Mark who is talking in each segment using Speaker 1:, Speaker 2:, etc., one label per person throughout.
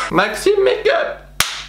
Speaker 1: Maxime Make-up.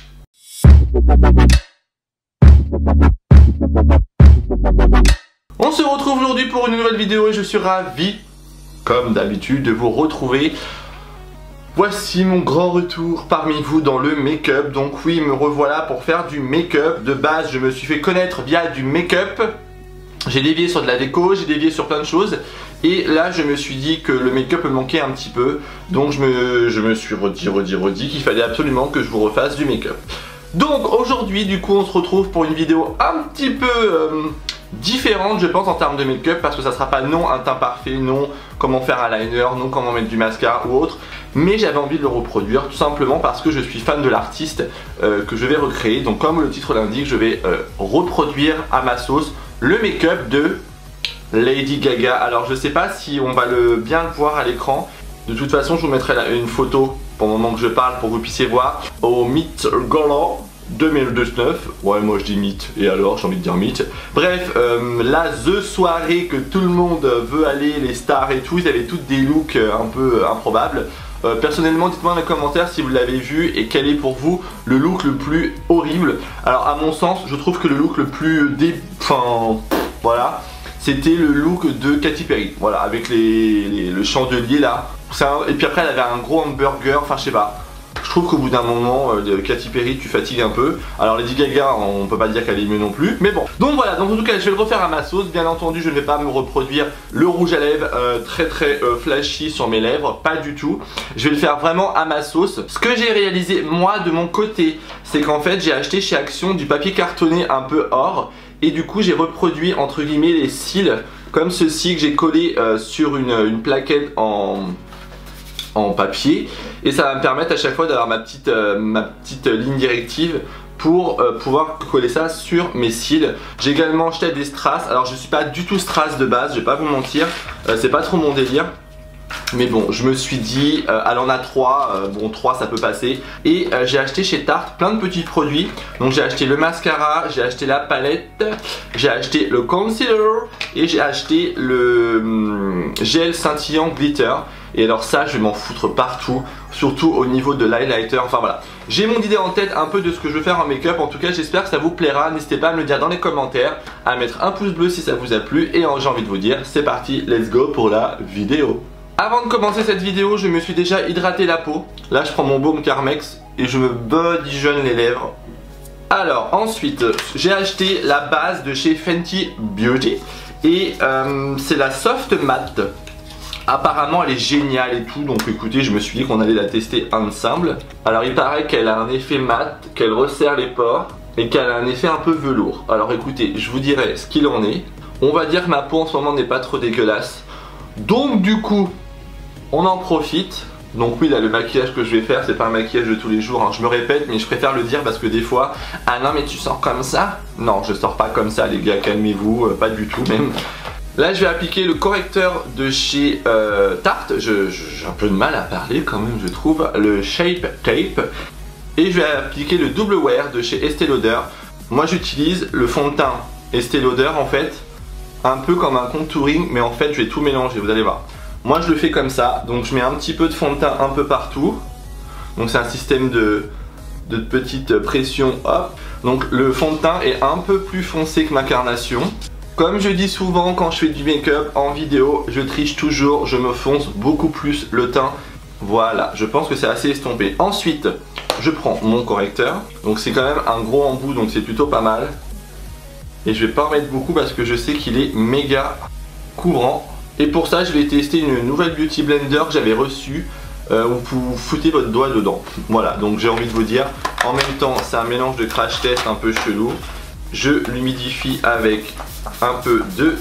Speaker 1: On se retrouve aujourd'hui pour une nouvelle vidéo et je suis ravi, comme d'habitude, de vous retrouver. Voici mon grand retour parmi vous dans le make-up. Donc oui, me revoilà pour faire du make-up. De base, je me suis fait connaître via du make-up. J'ai dévié sur de la déco, j'ai dévié sur plein de choses. Et là, je me suis dit que le make-up me manquait un petit peu. Donc je me suis redit qu'il fallait absolument que je vous refasse du make-up. Donc aujourd'hui, du coup, on se retrouve pour une vidéo un petit peu différente, je pense, en termes de make-up, parce que ça sera pas non un teint parfait, non comment faire un liner, non comment mettre du mascara ou autre. Mais j'avais envie de le reproduire tout simplement parce que je suis fan de l'artiste que je vais recréer. Donc comme le titre l'indique, je vais reproduire à ma sauce le make-up de Lady Gaga. Alors je sais pas si on va bien le voir à l'écran. De toute façon, je vous mettrai une photo pour le moment que je parle pour que vous puissiez voir au Met Gala 2019. Ouais, moi je dis Meet, et alors j'ai envie de dire Meet. Bref, la The soirée que tout le monde veut aller, les stars et tout, ils avaient toutes des looks un peu improbables. Personnellement, dites-moi dans les commentaires si vous l'avez vu et quel est pour vous le look le plus horrible. Alors à mon sens, je trouve que le look le plus voilà, c'était le look de Katy Perry. Voilà, avec le chandelier là. Et puis après elle avait un gros hamburger, enfin je sais pas. Je trouve qu'au bout d'un moment, Katy Perry, tu fatigues un peu. Alors Lady Gaga, on peut pas dire qu'elle est mieux non plus, mais bon. Donc voilà, donc en tout cas, je vais le refaire à ma sauce. Bien entendu, je ne vais pas me reproduire le rouge à lèvres très flashy sur mes lèvres, pas du tout. Je vais le faire vraiment à ma sauce. Ce que j'ai réalisé moi de mon côté, c'est qu'en fait, j'ai acheté chez Action du papier cartonné un peu or. Et du coup, j'ai reproduit entre guillemets les cils comme ceci que j'ai collé sur une plaquette en papier, et ça va me permettre à chaque fois d'avoir ma petite ligne directive pour pouvoir coller ça sur mes cils. J'ai également acheté des strass. Alors je suis pas du tout strass de base, je vais pas vous mentir, c'est pas trop mon délire. Mais bon, je me suis dit, elle en a 3, bon 3 ça peut passer. Et j'ai acheté chez Tarte plein de petits produits. Donc j'ai acheté le mascara, j'ai acheté la palette, j'ai acheté le concealer et j'ai acheté le gel scintillant glitter. Et alors ça, je vais m'en foutre partout, surtout au niveau de l'highlighter, enfin voilà. J'ai mon idée en tête un peu de ce que je veux faire en make-up, en tout cas j'espère que ça vous plaira. N'hésitez pas à me le dire dans les commentaires, à mettre un pouce bleu si ça vous a plu. Et j'ai envie de vous dire, c'est parti, let's go pour la vidéo. Avant de commencer cette vidéo, je me suis déjà hydraté la peau. Là je prends mon baume Carmex et je me badigeonne les lèvres. Alors ensuite, j'ai acheté la base de chez Fenty Beauty. Et c'est la Soft Matte. Apparemment elle est géniale et tout, donc écoutez, je me suis dit qu'on allait la tester ensemble. Alors il paraît qu'elle a un effet mat, qu'elle resserre les pores et qu'elle a un effet un peu velours. Alors écoutez, je vous dirai ce qu'il en est. On va dire que ma peau en ce moment n'est pas trop dégueulasse. Donc du coup, on en profite. Donc oui, là le maquillage que je vais faire, c'est pas un maquillage de tous les jours, hein. Je me répète, mais je préfère le dire parce que des fois, ah non mais tu sors comme ça? Non, je sors pas comme ça les gars, calmez-vous, pas du tout même. Là je vais appliquer le correcteur de chez Tarte, j'ai un peu de mal à parler quand même je trouve, le Shape Tape. Et je vais appliquer le Double Wear de chez Estée Lauder. Moi j'utilise le fond de teint Estée Lauder en fait, un peu comme un contouring, mais en fait je vais tout mélanger, vous allez voir. Moi je le fais comme ça, donc je mets un petit peu de fond de teint un peu partout. Donc c'est un système de petite pression, hop. Donc le fond de teint est un peu plus foncé que ma carnation. Comme je dis souvent quand je fais du make-up en vidéo, je triche toujours, je me fonce beaucoup plus le teint. Voilà, je pense que c'est assez estompé. Ensuite, je prends mon correcteur. Donc c'est quand même un gros embout, donc c'est plutôt pas mal. Et je vais pas en mettre beaucoup parce que je sais qu'il est méga couvrant. Et pour ça, je vais tester une nouvelle Beauty Blender que j'avais reçue. Où vous foutez votre doigt dedans. Voilà, donc j'ai envie de vous dire, en même temps, c'est un mélange de crash test un peu chelou. Je l'humidifie avec un peu de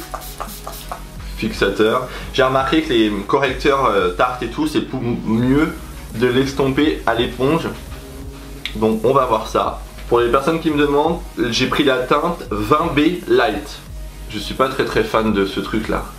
Speaker 1: fixateur. J'ai remarqué que les correcteurs Tarte et tout, c'est mieux de l'estomper à l'éponge. Donc on va voir ça. Pour les personnes qui me demandent, j'ai pris la teinte 20B Light. Je suis pas très fan de ce truc là.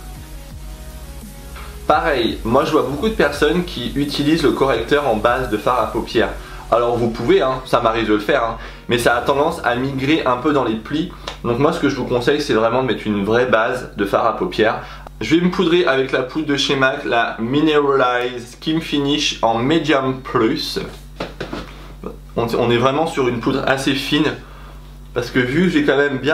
Speaker 1: Pareil, moi je vois beaucoup de personnes qui utilisent le correcteur en base de fard à paupières. Alors vous pouvez, hein, ça m'arrive de le faire, hein, mais ça a tendance à migrer un peu dans les plis. Donc moi ce que je vous conseille, c'est vraiment de mettre une vraie base de fard à paupières. Je vais me poudrer avec la poudre de chez MAC, la Mineralize Skin Finish en Medium Plus. On est vraiment sur une poudre assez fine. Parce que vu que j'ai quand même bien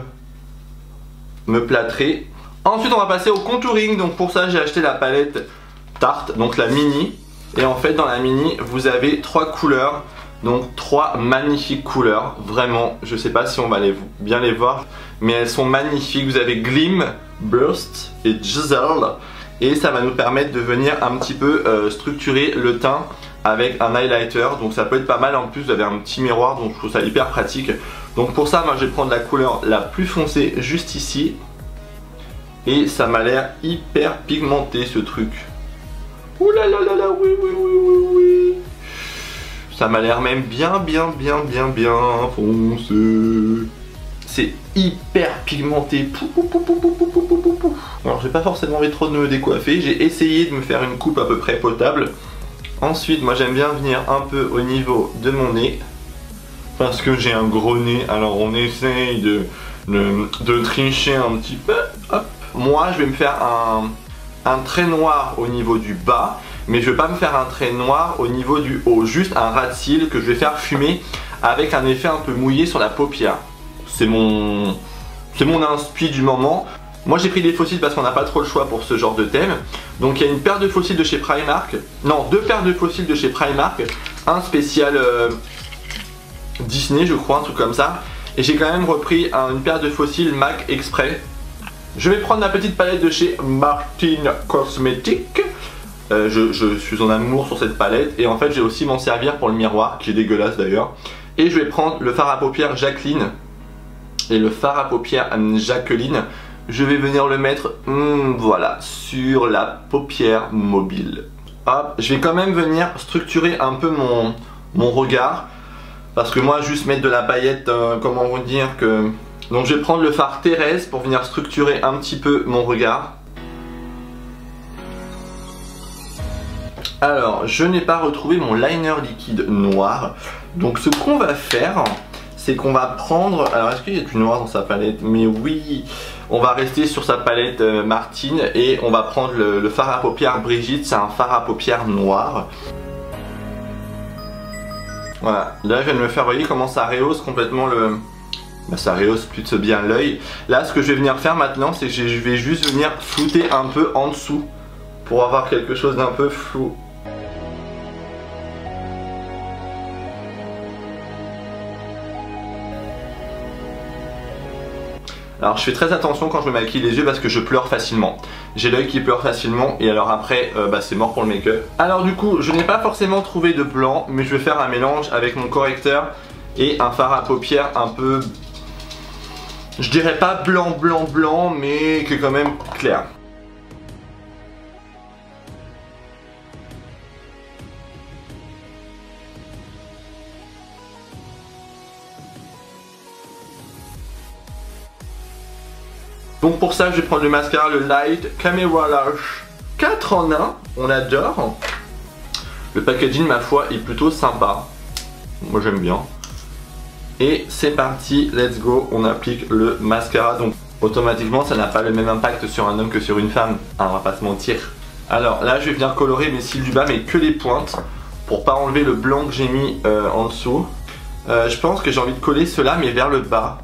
Speaker 1: me plâtrer. Ensuite on va passer au contouring. Donc pour ça j'ai acheté la palette Tarte, donc la mini. Et en fait dans la mini vous avez 3 couleurs. Donc 3 magnifiques couleurs. Vraiment je sais pas si on va bien les voir. Mais elles sont magnifiques. Vous avez Gleam, Burst et Drizzle. Et ça va nous permettre de venir un petit peu structurer le teint avec un highlighter. Donc ça peut être pas mal. En plus vous avez un petit miroir, donc je trouve ça hyper pratique. Donc pour ça moi je vais prendre la couleur la plus foncée juste ici. Et ça m'a l'air hyper pigmenté ce truc. Ouh là là là là, oui oui oui oui oui. Ça m'a l'air même bien foncé. C'est hyper pigmenté. Alors j'ai pas forcément envie trop de me décoiffer. J'ai essayé de me faire une coupe à peu près potable. Ensuite moi j'aime bien venir un peu au niveau de mon nez. Parce que j'ai un gros nez. Alors on essaye de tricher un petit peu. Hop. Moi je vais me faire un trait noir au niveau du bas. Mais je vais pas me faire un trait noir au niveau du haut. Juste un ras de cils que je vais faire fumer avec un effet un peu mouillé sur la paupière. C'est mon inspi du moment. Moi j'ai pris des fossiles parce qu'on n'a pas trop le choix pour ce genre de thème. Donc il y a une paire de fossiles de chez Primark. Non, 2 paires de fossiles de chez Primark. Un spécial Disney je crois, un truc comme ça. Et j'ai quand même repris une paire de fossiles MAC Exprès. Je vais prendre la petite palette de chez Martin Cosmetics. Je suis en amour sur cette palette. Et en fait je vais aussi m'en servir pour le miroir, qui est dégueulasse d'ailleurs. Et je vais prendre le fard à paupières Jacqueline. Et le fard à paupières Jacqueline, je vais venir le mettre, voilà, sur la paupière mobile. Hop, je vais quand même venir structurer un peu mon regard. Parce que moi, juste mettre de la paillette, comment vous dire que... Donc je vais prendre le fard Thérèse pour venir structurer un petit peu mon regard. Alors, je n'ai pas retrouvé mon liner liquide noir. Donc ce qu'on va faire... c'est qu'on va prendre, alors est-ce qu'il y a du noir dans sa palette? Mais oui, on va rester sur sa palette Martine et on va prendre le fard à paupières Brigitte, c'est un fard à paupières noir. Voilà, là je viens de me faire, vous voyez comment ça rehausse complètement le... Bah, ça rehausse plutôt bien l'œil. Là ce que je vais venir faire maintenant, c'est que je vais juste venir flouter un peu en dessous pour avoir quelque chose d'un peu flou. Alors je fais très attention quand je me maquille les yeux parce que je pleure facilement. J'ai l'œil qui pleure facilement et alors après c'est mort pour le make-up. Alors du coup je n'ai pas forcément trouvé de blanc, mais je vais faire un mélange avec mon correcteur et un fard à paupières un peu... je dirais pas blanc mais qui est quand même clair. Donc pour ça je vais prendre le mascara, le Light Camera Lash 4 en 1, on adore. Le packaging ma foi est plutôt sympa, moi j'aime bien. Et c'est parti, let's go, on applique le mascara. Donc automatiquement ça n'a pas le même impact sur un homme que sur une femme, hein, on va pas se mentir. Alors là je vais venir colorer mes cils du bas mais que les pointes, pour pas enlever le blanc que j'ai mis en dessous. Je pense que j'ai envie de coller cela mais vers le bas.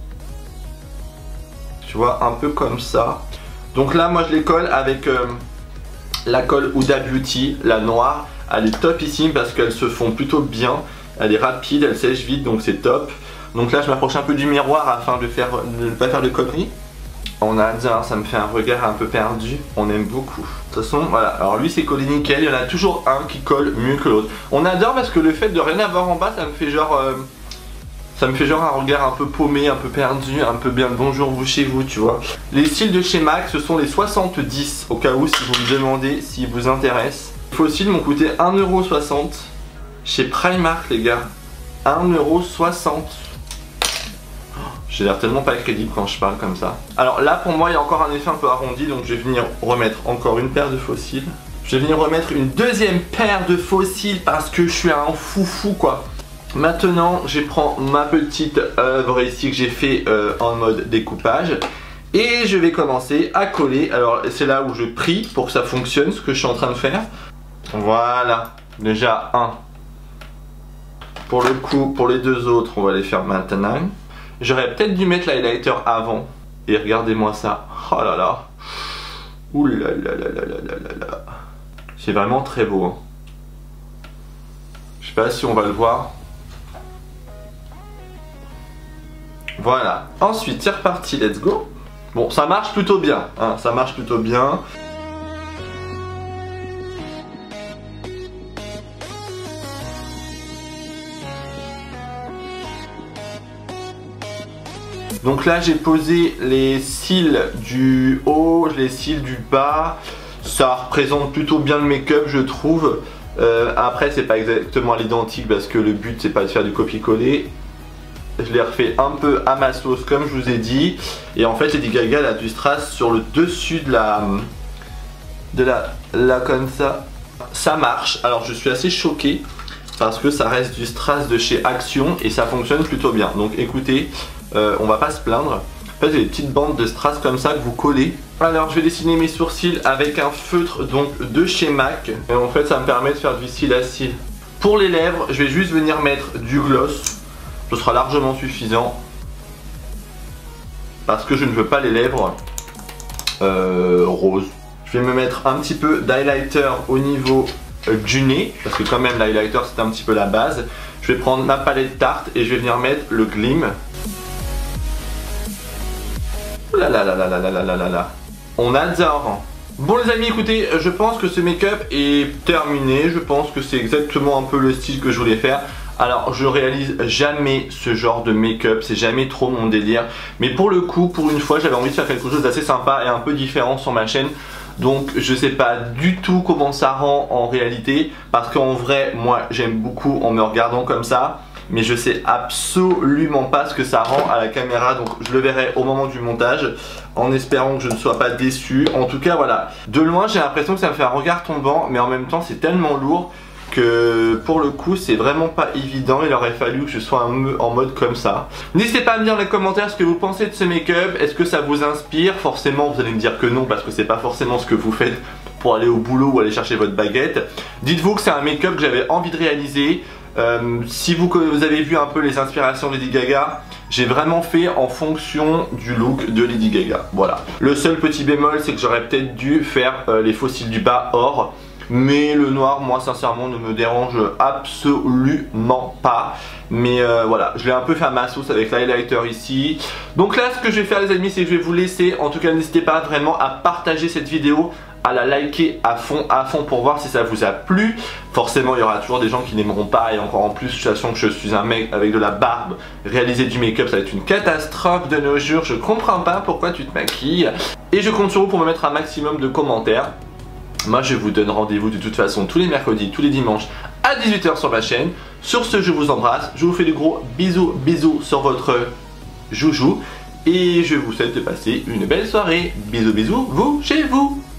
Speaker 1: Tu vois, un peu comme ça. Donc là moi je les colle avec la colle Huda Beauty, la noire. Elle est topissime parce qu'elles se font plutôt bien. Elle est rapide, elle sèche vite donc c'est top. Donc là je m'approche un peu du miroir afin de ne pas faire de conneries. On adore, ça me fait un regard un peu perdu. On aime beaucoup. De toute façon voilà, alors lui c'est collé nickel. Il y en a toujours un qui colle mieux que l'autre. On adore parce que le fait de rien avoir en bas ça me fait genre... ça me fait genre un regard un peu paumé, un peu perdu, un peu bien bonjour vous chez vous, tu vois. Les cils de chez MAC, ce sont les 70, au cas où si vous me demandez s'ils vous intéressent. Les fossiles m'ont coûté 1,60 € chez Primark les gars. 1,60 €. J'ai l'air tellement pas crédible quand je parle comme ça. Alors là pour moi il y a encore un effet un peu arrondi, donc je vais venir remettre encore une paire de fossiles. Je vais venir remettre une deuxième paire de fossiles parce que je suis un foufou quoi. Maintenant je prends ma petite œuvre ici que j'ai fait en mode découpage et je vais commencer à coller. Alors c'est là où je prie pour que ça fonctionne ce que je suis en train de faire. Voilà, déjà un. Pour le coup, pour les deux autres, on va les faire maintenant. J'aurais peut-être dû mettre l'highlighter avant. Et regardez-moi ça. Oh là là. Ouh là là là là là là là. C'est vraiment très beau. Hein. Je sais pas si on va le voir. Voilà. Ensuite, c'est reparti. Let's go. Bon, ça marche plutôt bien. Hein, ça marche plutôt bien. Donc là j'ai posé les cils du haut, les cils du bas. Ça représente plutôt bien le make-up je trouve. Après c'est pas exactement à l'identique parce que le but c'est pas de faire du copier-coller. Je l'ai refait un peu à ma sauce comme je vous ai dit. Et en fait Lady Gaga elle a du strass sur le dessus de la comme ça. Ça marche. Alors je suis assez choqué parce que ça reste du strass de chez Action et ça fonctionne plutôt bien. Donc écoutez. On va pas se plaindre. En fait, j'ai des petites bandes de strass comme ça que vous collez. Alors, je vais dessiner mes sourcils avec un feutre donc de chez MAC. Et en fait, ça me permet de faire du cil à cil. Pour les lèvres, je vais juste venir mettre du gloss. Ce sera largement suffisant. Parce que je ne veux pas les lèvres roses. Je vais me mettre un petit peu d'highlighter au niveau du nez. Parce que quand même, l'highlighter, c'est un petit peu la base. Je vais prendre ma palette Tarte et je vais venir mettre le Glim. Là là là là là là là là là. On adore. Bon les amis, écoutez, je pense que ce make-up est terminé. Je pense que c'est exactement un peu le style que je voulais faire. Alors je réalise jamais ce genre de make-up, c'est jamais trop mon délire. Mais pour le coup, pour une fois, j'avais envie de faire quelque chose d'assez sympa et un peu différent sur ma chaîne. Donc je sais pas du tout comment ça rend en réalité. Parce qu'en vrai, moi j'aime beaucoup en me regardant comme ça. Mais je sais absolument pas ce que ça rend à la caméra. Donc je le verrai au moment du montage. En espérant que je ne sois pas déçu. En tout cas voilà. De loin j'ai l'impression que ça me fait un regard tombant. Mais en même temps c'est tellement lourd que pour le coup c'est vraiment pas évident. Il aurait fallu que je sois en mode comme ça. N'hésitez pas à me dire dans les commentaires ce que vous pensez de ce make-up. Est-ce que ça vous inspire? Forcément vous allez me dire que non, parce que c'est pas forcément ce que vous faites pour aller au boulot ou aller chercher votre baguette. Dites-vous que c'est un make-up que j'avais envie de réaliser. Si vous avez vu un peu les inspirations de Lady Gaga, j'ai vraiment fait en fonction du look de Lady Gaga. Voilà. Le seul petit bémol, c'est que j'aurais peut-être dû faire les faux cils du bas or. Mais le noir, moi sincèrement, ne me dérange absolument pas. Mais voilà, je l'ai un peu fait à ma sauce avec l'highlighter ici. Donc là, ce que je vais faire les amis, c'est que je vais vous laisser. En tout cas, n'hésitez pas vraiment à partager cette vidéo, à la liker à fond pour voir si ça vous a plu. Forcément il y aura toujours des gens qui n'aimeront pas. Et encore en plus, de toute façon que je suis un mec avec de la barbe, réaliser du make-up ça va être une catastrophe de nos jours. Je comprends pas pourquoi tu te maquilles. Et je compte sur vous pour me mettre un maximum de commentaires. Moi je vous donne rendez-vous de toute façon tous les mercredis, tous les dimanches à 18 h sur ma chaîne. Sur ce, je vous embrasse, je vous fais de gros bisous sur votre joujou. Et je vous souhaite de passer une belle soirée. Bisous, vous, chez vous.